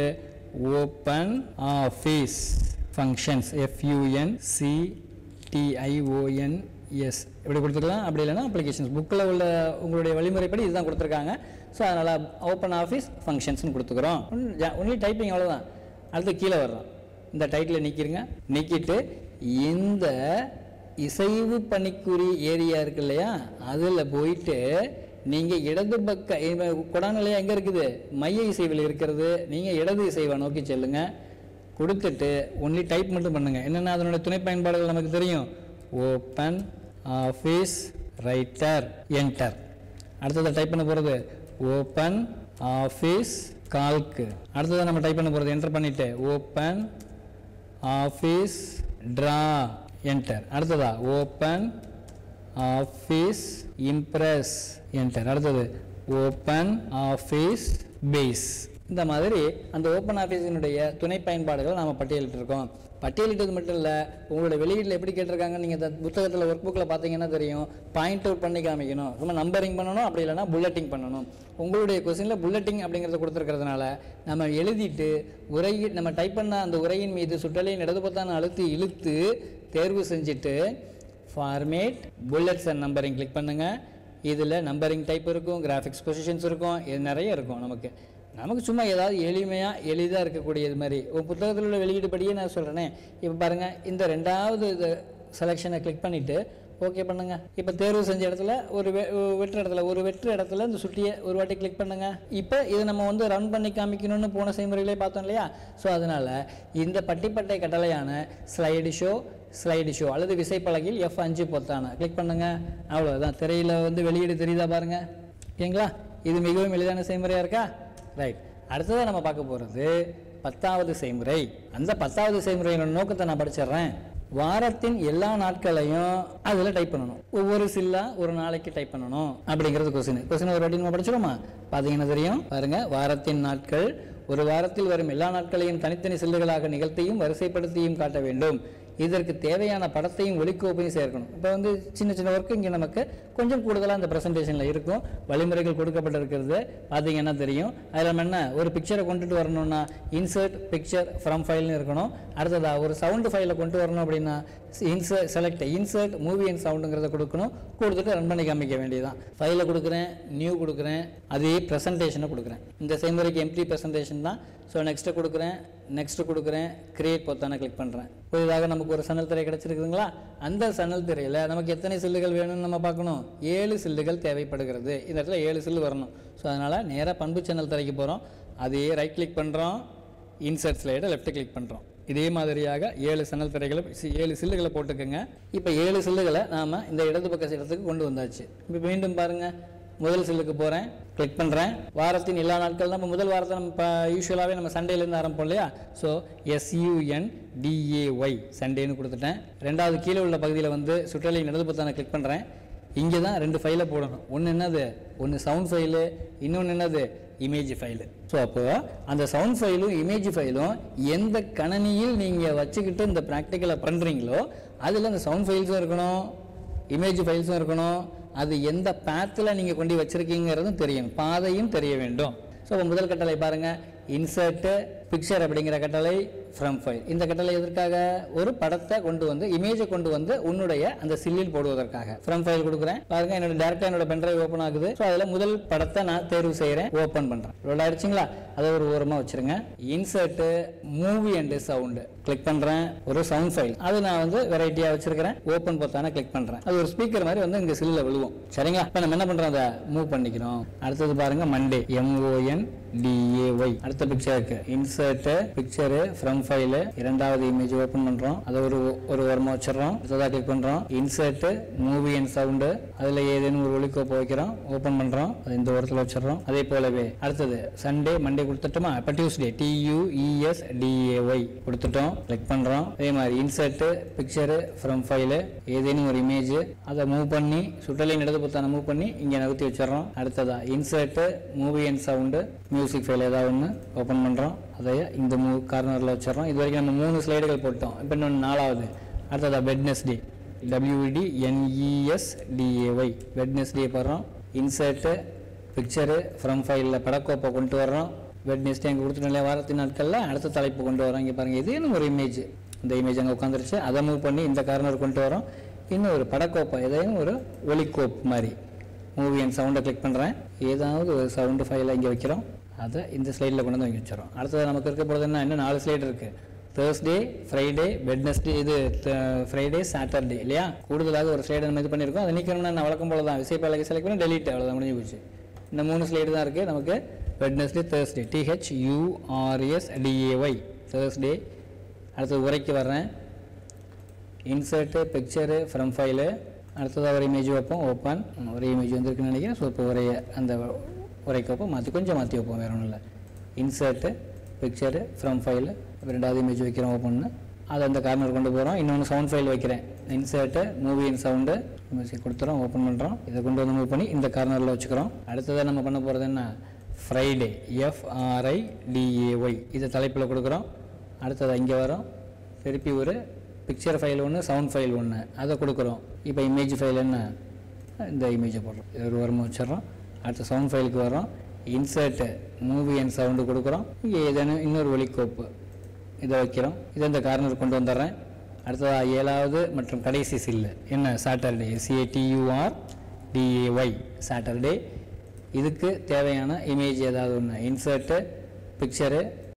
open office functions F U N C T I O N S இப்படி கொடுத்துக்கலாம். அப்படி இல்லைன்னா அப்ளிகேஷன்ஸ் புக்கில் உள்ள உங்களுடைய வழிமுறைப்படி இதுதான் கொடுத்துருக்காங்க. ஸோ அதனால் ஓப்பன் ஆஃபீஸ் ஃபங்க்ஷன்ஸ்னு கொடுத்துக்கிறோம். ஒன்லி டைப்பிங் அவ்வளோதான். அடுத்து கீழே வர்றோம், இந்த டைட்டில் நீக்கிருங்க, நீக்கிட்டு இந்த இசைவு பணிக்குறி ஏரியா இருக்கு இல்லையா, அதில் போயிட்டு நீங்கள் இடது பக்க கொடாநிலையா எங்கே இருக்குது, மைய இசைவில் இருக்கிறது, நீங்கள் இடது இசைவை நோக்கி செல்லுங்க. கொடுத்துட்டு ஒன்லி டைப் மட்டும் பண்ணுங்க. என்னென்ன அதனுடைய துணை பயன்பாடுகள் நமக்கு தெரியும், ஓப்பன் ஆஃபீஸ் ரைட்டர் என்டர். அடுத்ததை டைப் பண்ண போகிறது ஓப்பன் ஆஃபீஸ் கால்க்கு. அடுத்ததை நம்ம டைப் பண்ண போகிறது என்டர் பண்ணிட்டு ஓப்பன் ஆஃபீஸ் ட்ரா என்டர். அடுத்ததா ஓப்பன் ஆஃபீஸ் இம்ப்ரெஸ் என்டர். அடுத்தது ஓப்பன் ஆஃபீஸ் பேஸ். இந்த மாதிரி அந்த ஓப்பன் ஆஃபீஸினுடைய துணை பயன்பாடுகள் நாம் பட்டியலிட்டிருக்கோம். பட்டியலிட்டது மட்டும் இல்லை, உங்களோட வெளியீட்டில் எப்படி கேட்டிருக்காங்க, நீங்கள் இந்த புத்தகத்தில் ஒர்க் புக்கில் பார்த்தீங்கன்னா தெரியும், பாயிண்ட் அவுட் பண்ணி காமிக்கணும், சும்மா நம்பரிங் பண்ணணும், அப்படி இல்லைனா புல்லட்டிங் பண்ணணும். உங்களுடைய கொஸ்டினில் புல்லட்டிங் அப்படிங்கிறத கொடுத்துருக்கிறதுனால நம்ம எழுதிட்டு உரை நம்ம டைப் பண்ண அந்த உரையின் மீது சுற்றலையின் இடது பத்தான அழுத்தி இழுத்து தேர்வு செஞ்சுட்டு format bullets and numbering click பண்ணுங்கள். இதில் நம்பரிங் டைப் இருக்கும், கிராஃபிக்ஸ் பொசிஷன்ஸ் இருக்கும், இது நிறைய இருக்கும். நமக்கு நமக்கு சும்மா ஏதாவது எளிமையாக எளிதாக இருக்கக்கூடியது மாதிரி ஒரு புத்தகத்தில் உள்ள வெளியீடுபடியே நான் சொல்கிறேனே. இப்போ பாருங்கள், இந்த ரெண்டாவது இது செலெக்ஷனை கிளிக் பண்ணிவிட்டு ஓகே பண்ணுங்கள். இப்போ தேர்வு செஞ்ச இடத்துல ஒரு வெ வெற்று இடத்துல ஒரு வெற்று இடத்துல இந்த சுட்டியை ஒரு வாட்டி கிளிக் பண்ணுங்கள். இப்போ இதை நம்ம வந்து ரன் பண்ணி காமிக்கணும்னு போன செய்முறையிலே பார்த்தோம் இல்லையா. ஸோ அதனால் இந்த பட்டிப்பட்டை கட்டளையான ஸ்லைடு ஷோ ஸ்லைடு ஷோ அல்லது விசைப்பலகையில் எஃப் அஞ்சு பொத்தான கிளிக் பண்ணுங்கள். அவ்வளோதான். திரையில் வந்து வெளியீடு தெரியுதா பாருங்கள். ஓகேங்களா, இது மிகவும் எளிதான செய்முறையாக இருக்கா. ரைட். அடுத்ததாக நம்ம பார்க்க போகிறது பத்தாவது செய்முறை. அந்த பத்தாவது செய்முறையோட நோக்கத்தை நான் படிச்சிடுறேன். வாரத்தின் எல்லா நாட்களையும் அதில் டைப் பண்ணணும். ஒவ்வொரு சில்லா ஒரு நாளைக்கு டைப் பண்ணணும் அப்படிங்கிறது கொஸ்டின். கொஸ்டின் ஒரு வாட்டி நம்ம படிச்சிடுமா, பார்த்தீங்கன்னா தெரியும் பாருங்க. வாரத்தின் நாட்கள், ஒரு வாரத்தில் வரும் எல்லா நாட்களையும் தனித்தனி சில்லுகளாக நிகழ்த்தியும் வரிசைப்படுத்தியும் காட்ட வேண்டும். இதற்கு தேவையான படத்தையும் ஒலிக்கோப்பையும் சேர்க்கணும். இப்போ வந்து சின்ன சின்ன ஒர்க்கு இங்கே நமக்கு கொஞ்சம் கூடுதலாக இந்த ப்ரெசன்டேஷனில் இருக்கும். வழிமுறைகள் கொடுக்கப்பட்டிருக்கிறது பார்த்தீங்கன்னா தெரியும். அதில் நம்ம என்ன ஒரு பிக்சரை கொண்டுட்டு வரணும்னா இன்சர்ட் பிக்சர் ஃப்ரம் ஃபைல்னு இருக்கணும். அடுத்ததாக ஒரு சவுண்டு ஃபைலை கொண்டு வரணும் அப்படின்னா insert select insert movie and சவுண்டுங்கிறத கொடுக்கணும். கொடுத்துட்டு ரன் பண்ணி காமிக்க வேண்டியதான். ஃபைலை கொடுக்குறேன், நியூ கொடுக்குறேன், அதே ப்ரெசன்டேஷனை கொடுக்குறேன். இந்த செய்முறைக்கு எம்டி ப்ரெசன்டேஷன் தான். ஸோ நெக்ஸ்ட்டு கொடுக்குறேன், நெக்ஸ்ட்டு கொடுக்குறேன், கிரியேட் பொத்தான கிளிக் பண்ணுறேன். புதிதாக நமக்கு ஒரு சன்னல் திரை கிடச்சிருக்குதுங்களா. அந்த சன்னல் திரையில் நமக்கு எத்தனை சில்லுகள் வேணும்னு நம்ம பார்க்கணும். ஏழு சில்லுகள் தேவைப்படுகிறது. இந்த இடத்துல ஏழு சில்லு வரணும். ஸோ அதனால் நேராக பண்பு சேனல் திரைக்கு போகிறோம். அதையே ரைட் கிளிக் பண்ணுறோம், இன்சர்ட் ஸ்லைடை லெஃப்ட் கிளிக் பண்ணுறோம். இதே மாதிரியாக ஏழு சன்னல் திரைகளை ஏழு சில்லுகளை போட்டுக்கோங்க. இப்போ ஏழு சில்லுகளை நாம் இந்த இடது பக்க இடத்துக்கு கொண்டு வந்தாச்சு. இப்போ மீண்டும் பாருங்கள், முதல் சில்லுக்கு போகிறேன், கிளிக் பண்ணுறேன். வாரத்தின் எல்லா நாட்கள் நம்ம முதல் வாரத்தை நம்ம இப்போ யூஸ்வலாகவே நம்ம சண்டேலேருந்து ஆரம்பிப்போம் இல்லையா? ஸோ எஸ்யூஎன் டிஏஒய் சண்டேன்னு கொடுத்துட்டேன். ரெண்டாவது கீழே உள்ள பகுதியில் வந்து சுற்றலை இடது பத்தான கிளிக் பண்ணுறேன். இங்கே தான் ரெண்டு ஃபைலை போடணும். ஒன்று என்னது, ஒன்று சவுண்ட் ஃபைலு, இன்னொன்று என்னது இமேஜ் ஃபைலு. ஸோ அப்போ அந்த சவுண்ட் ஃபைலும் இமேஜ் ஃபைலும் எந்த கணினியில் நீங்கள் வச்சுக்கிட்டு இந்த ப்ராக்டிக்கலை பண்ணுறீங்களோ அதில் அந்த சவுண்ட் ஃபைல்ஸும் இருக்கணும், இமேஜ் ஃபைல்ஸும் இருக்கணும். அது எந்த பேத்தில் நீங்கள் கொண்டு வச்சுருக்கீங்கிறதும் தெரியணும், பாதையும் தெரிய வேண்டும். ஸோ முதல் கட்டளை பாருங்கள், இன்சர்ட்டு பிக்சர் அப்படிங்கிற கட்டளை ஃப்ரம் ஃபைல். இந்த கட்டளை எதற்காக? ஒரு படத்தை கொண்டு வந்து இமேஜை கொண்டு வந்து உன்னுடைய அந்த சில்லில் போடுவதற்காக. ஃப்ரம் ஃபைல் கொடுக்குறேன் பாருங்க, என்னோட டேரக்டா என்னோட பென்ட்ரைவ் ஓப்பன் ஆகுது. ஸோ அதில் முதல் படத்தை நான் தேர்வு செய்கிறேன், ஓப்பன் பண்ணுறேன். லோட் ஆயிடுச்சுங்களா? அதை ஒரு ஓரமாக வச்சுருங்க. Insert movie and sound click பண்ணுறேன், ஒரு சவுண்ட் ஃபைல் அது நான் வந்து வெரைட்டியாக வச்சிருக்கிறேன். ஓப்பன் பார்த்தானே கிளிக் பண்ணுறேன், அது ஒரு ஸ்பீக்கர் மாதிரி வந்து இங்கே சில்லில் விழுவோம். சரிங்களா? இப்போ நம்ம என்ன பண்ணுறோம், அதை மூவ் பண்ணிக்கிறோம். அடுத்தது பாருங்க, மண்டே எம்ஓஎன் டிஏஒய். அடுத்த பிக்சருக்கு இன்சர்ட் பிக்சரு ஃப்ரம் ஃபைலு, இரண்டாவது இமேஜ் ஓப்பன் பண்றோம், அதை ஒரு ஒரு ஓரமா வச்சிடறோம். அடுத்ததா கிளிக் பண்றோம், இன்சர்ட் மூவி அண்ட் சவுண்டு, அதுல ஏதேனும் ஒரு ஒலிக்கோப்பை வைக்கிறோம், ஓப்பன் பண்றோம், அது இந்த ஓரத்தில் வச்சிடறோம். அதே போலவே அடுத்தது சண்டே மண்டே கொடுத்துட்டோமா? இப்போ டியூஸ்டே டியூஇஎஸ் டிஏஒய் கொடுத்துட்டோம், கிளிக் பண்றோம். அதே மாதிரி இன்சர்ட் பிக்சரு ஃப்ரம் ஃபைலு, ஏதேனும் ஒரு இமேஜ் அதை மூவ் பண்ணி சுற்றலை இடது பத்தான மூவ் பண்ணி இங்கே நகர்த்தி வச்சிடறோம். அடுத்ததா insert movie and sound music file ஏதாவது ஒன்று ஓப்பன் பண்ணுறோம், அதை இந்த மூ கார்னரில் வச்சிடறோம். இது வரைக்கும் நம்ம மூணு ஸ்லைடுகள் போட்டோம். இப்போ இன்னொன்று நாலாவது. அடுத்ததா வெட்னஸ்டே டபிள்யூடி என்இஎஸ்டிஏஒய் வெட்னஸ்டே போடுறோம். இன்சர்ட்டு பிக்சரு ஃப்ரம் ஃபைலில் படக்கோப்பை கொண்டு வர்றோம். வெட்னஸ்டே அங்கே கொடுத்துட்டோம் இல்லையா? வாரத்தின் நாட்களில் அடுத்த தலைப்பு கொண்டு வரோம். இங்கே பாருங்கள், இதுன்னு ஒரு இமேஜ், இந்த இமேஜ் அங்கே உட்காந்துருச்சு, அதை மூவ் பண்ணி இந்த கார்னர் கொண்டு வரோம். இன்னும் ஒரு படக்கோப்பை, ஏதாவது ஒரு ஒலிக்கோப் மாதிரி மூவி அண்ட் சவுண்டை கிளிக் பண்ணுறேன். ஏதாவது ஒரு சவுண்டு ஃபைலை இங்கே வைக்கிறோம், அதை இந்த ஸ்லைடில் கொண்டு வந்து வச்சிடறோம். அடுத்தது நமக்கு இருக்க போகிறது என்ன, இன்னும் நாலு ஸ்லைடு இருக்குது. தேர்ஸ்டே, ஃப்ரைடே, வெட்னஸ்டே, இது ஃப்ரைடே, சாட்டர்டே இல்லையா? கூடுதலாக ஒரு ஸ்லைடு நம்ம இது பண்ணியிருக்கோம். அதை நீக்கணும்னா நான் வழக்கம் போல தான் விசைப்பலகை செலக்ட் பண்ணி டெலிட், அவ்வளோதான், முடிஞ்சு போச்சு. இந்த மூணு ஸ்லைடு தான் இருக்குது நமக்கு. Wednesday, Thursday, டிஹெச்யூஆர்எஸ்டிஏஒய் Thursday. அடுத்தது உரைக்கு வர்றேன், இன்சர்ட்டு பிக்சரு ஃப்ரம் ஃபைலு, அடுத்ததாக ஒரு இமேஜ் வைப்போம், ஓப்பன். ஒரு இமேஜ் வந்துருக்குன்னு நினைக்கிறேன். ஸோ இப்போ உரைய அந்த உரைக்கப்போ மாற்றி கொஞ்சம் மாற்றி வைப்போம், வேறு ஒன்றும் இல்லை. இன்சர்ட்டு பிக்சரு ஃப்ரம் ஃபைலு, ரெண்டாவது இமேஜ் வைக்கிறோம், ஓப்பன்னு. அதை அந்த கார்னர் கொண்டு போகிறோம். இன்னொன்று சவுண்ட் ஃபைல் வைக்கிறேன், insert movie and sound music கொடுத்துறோம், ஓப்பன் பண்ணுறோம். இதை கொண்டு வந்து மூவ் பண்ணி இந்த கார்னரில் வச்சுக்கிறோம். அடுத்ததாக நம்ம பண்ண போகிறது என்ன, ஃப்ரைடே எஃப்ஆர்ஐடிஏஒய் இதை தலைப்பில் கொடுக்குறோம். அடுத்ததாக இங்கே வரோம், திருப்பி ஒரு பிக்சர் ஃபைல் ஒன்று, சவுண்ட் ஃபைல் ஒன்று, அதை கொடுக்குறோம். இப்போ இமேஜ் ஃபைல் என்ன, இந்த இமேஜை போடுறோம், இது ஒரு வாரமாக வச்சிடறோம். அடுத்த சவுண்ட் ஃபைலுக்கு வரோம், இன்சர்ட்டு மூவி அண்ட் சவுண்டு கொடுக்குறோம். இங்கே ஏதேனும் இன்னொரு ஒலிக்கோப்பு இதை வைக்கிறோம், இதை இந்த கார்னர் கொண்டு வந்துடுறேன். அடுத்ததாக ஏழாவது மற்றும் கடைசி சில்லு என்ன, சாட்டர்டே சிஏடியூஆர் டிஏஒய் சாட்டர்டே. இதுக்கு தேவையான இமேஜ் ஏதாவது ஒன்று, இன்சர்ட்டு பிக்சரு,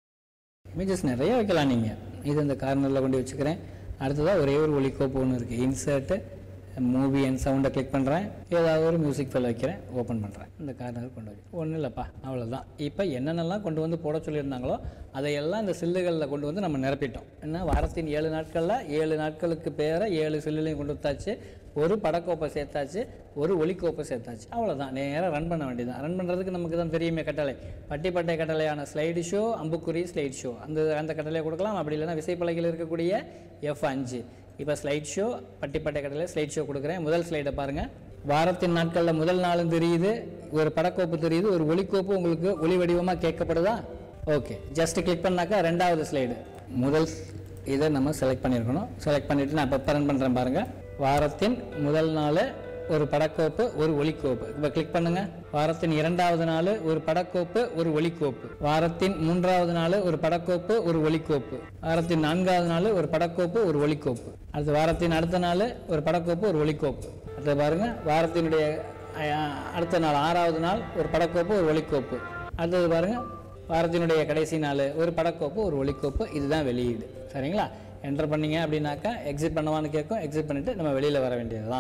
இமேஜஸ் நிறைய வைக்கலாம் நீங்கள். இது இந்த கார்னரில் கொண்டு வச்சுக்கிறேன். அடுத்ததாக ஒரே ஒரு ஒலிக்கோப்பு ஒன்று இருக்குது, இன்சர்ட்டு மூவி அண்ட் சவுண்டை கிளிக் பண்ணுறேன், ஏதாவது ஒரு மியூசிக் ஃபைல் வைக்கிறேன், ஓப்பன் பண்ணுறேன், இந்த கார்னர் கொண்டு வச்சு. ஒன்றும் இல்லைப்பா, அவ்வளோதான். இப்போ என்னென்னலாம் கொண்டு வந்து போட சொல்லியிருந்தாங்களோ அதையெல்லாம் இந்த சில்லுகளில் கொண்டு வந்து நம்ம நிரப்பிட்டோம். ஏன்னா வாரத்தின் ஏழு நாட்களில் ஏழு நாட்களுக்கு பேரை ஏழு சில்லுலையும் கொண்டு வந்தாச்சு, ஒரு படக்கோப்பை சேர்த்தாச்சு, ஒரு ஒலிக்கோப்பை சேர்த்தாச்சு, அவ்வளோதான். நேராக ரன் பண்ண வேண்டியதான். ரன் பண்ணுறதுக்கு நமக்கு தான் தெரியுமே கட்டளை, பட்டிப்பட்டை கட்டளையான ஸ்லைடு ஷோ, அம்புக்குறி ஸ்லைட் ஷோ, அந்த அந்த கட்டளையை கொடுக்கலாம். அப்படி இல்லைன்னா விசைப்பலகையில் இருக்கக்கூடிய எஃப் அஞ்சு. இப்போ ஸ்லைட் ஷோ, பட்டிப்பட்டை கட்டளை ஸ்லைட் ஷோ கொடுக்குறேன். முதல் ஸ்லைடை பாருங்கள், வாரத்தின் நாட்களில் முதல் நாளும் தெரியுது, ஒரு படக்கோப்பு தெரியுது, ஒரு ஒலிக்கோப்பு உங்களுக்கு ஒளி வடிவமாக கேட்கப்படுதா? ஓகே, ஜஸ்ட் கிளிக் பண்ணாக்கா ரெண்டாவது ஸ்லைடு. முதல் இதை நம்ம செலக்ட் பண்ணியிருக்கணும். செலக்ட் பண்ணிவிட்டு நான் இப்போ ரன் பண்ணுறேன் பாருங்கள். வாரத்தின் முதல் நாள் ஒரு படக்கோப்பு, ஒரு ஒலிக்கோப்பு. இப்போ கிளிக் பண்ணுங்க. வாரத்தின் இரண்டாவது நாள் ஒரு படக்கோப்பு, ஒரு ஒலிக்கோப்பு. வாரத்தின் மூன்றாவது நாள் ஒரு படக்கோப்பு, ஒரு ஒலிக்கோப்பு. வாரத்தின் நான்காவது நாள் ஒரு படக்கோப்பு, ஒரு ஒலிக்கோப்பு. அடுத்து வாரத்தின் அடுத்த நாள் ஒரு படக்கோப்பு, ஒரு ஒலிக்கோப்பு. அடுத்து பாருங்க, வாரத்தினுடைய அடுத்த நாள் ஆறாவது நாள் ஒரு படக்கோப்பு, ஒரு ஒலிக்கோப்பு. அடுத்தது பாருங்க, வாரத்தினுடைய கடைசி நாள் ஒரு படக்கோப்பு, ஒரு ஒலிக்கோப்பு. இதுதான் வெளியீடு. சரிங்களா? என்டர் பண்ணிங்க அப்படின்னாக்கா எக்ஸிட் பண்ணுவான்னு கேட்கும். எக்ஸிட் பண்ணிவிட்டு நம்ம வெளியில் வர வேண்டியது தான்.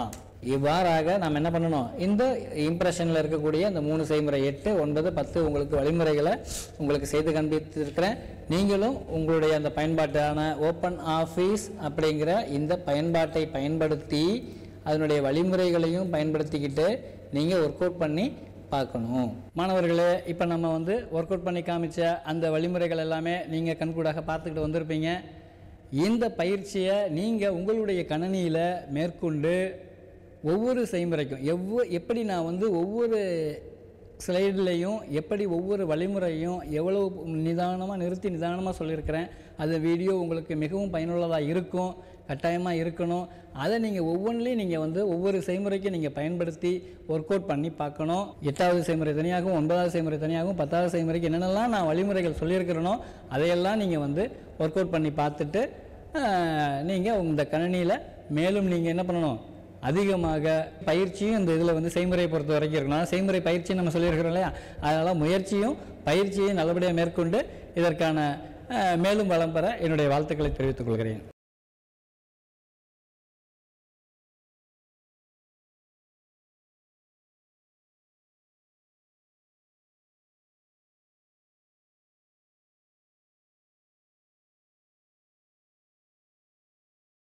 இவ்வாறாக நாம் என்ன பண்ணணும், இந்த இம்ப்ரெஷனில் இருக்கக்கூடிய இந்த மூணு செய்முறை எட்டு ஒன்பது பத்து உங்களுக்கு வழிமுறைகளை உங்களுக்கு செய்து காண்பித்திருக்கிறேன். நீங்களும் உங்களுடைய அந்த பயன்பாட்டான ஓப்பன் ஆஃபீஸ் அப்படிங்கிற இந்த பயன்பாட்டை பயன்படுத்தி அதனுடைய வழிமுறைகளையும் பயன்படுத்திக்கிட்டு நீங்கள் ஒர்க் அவுட் பண்ணி பார்க்கணும். மாணவர்களே, இப்போ நம்ம வந்து ஒர்க் அவுட் பண்ணி காமிச்ச அந்த வழிமுறைகள் எல்லாமே நீங்கள் கண்கூடாக பார்த்துக்கிட்டு வந்திருப்பீங்க. இந்த பயிற்சியை நீங்கள் உங்களுடைய கணினியில் மேற்கொண்டு ஒவ்வொரு செய்முறைக்கும் எவ்வளோ எப்படி நான் வந்து ஒவ்வொரு ஸ்லைட்லேயும் எப்படி ஒவ்வொரு வழிமுறையும் எவ்வளோ நிதானமாக நிறுத்தி நிதானமாக சொல்லியிருக்கிறேன். அது வீடியோ உங்களுக்கு மிகவும் பயனுள்ளதாக இருக்கும், கட்டாயமாக இருக்கணும். அதை நீங்கள் ஒவ்வொன்றிலையும் நீங்கள் வந்து ஒவ்வொரு செய்முறைக்கும் நீங்கள் பயன்படுத்தி ஒர்க் அவுட் பண்ணி பார்க்கணும். எட்டாவது செய்முறை தனியாகவும் ஒன்பதாவது செய்முறை தனியாகவும் பத்தாவது செய்முறைக்கு என்னென்னலாம் நான் வழிமுறைகள் சொல்லியிருக்கிறேனோ அதையெல்லாம் நீங்கள் வந்து ஒர்க் அவுட் பண்ணி பார்த்துட்டு நீங்கள் இந்த கணினியில் மேலும் நீங்கள் என்ன பண்ணணும், அதிகமாக பயிற்சியும் இந்த இதில் வந்து செய்முறையை பொறுத்த வரைக்கும் இருக்கணும். செய்முறை பயிற்சி நம்ம சொல்லியிருக்கிறோம் இல்லையா, அதனால் முயற்சியும் பயிற்சியும் நல்லபடியாக மேற்கொண்டு இதற்கான மேலும் வளம் பெற என்னுடைய வாழ்த்துக்களை தெரிவித்துக் கொள்கிறேன்.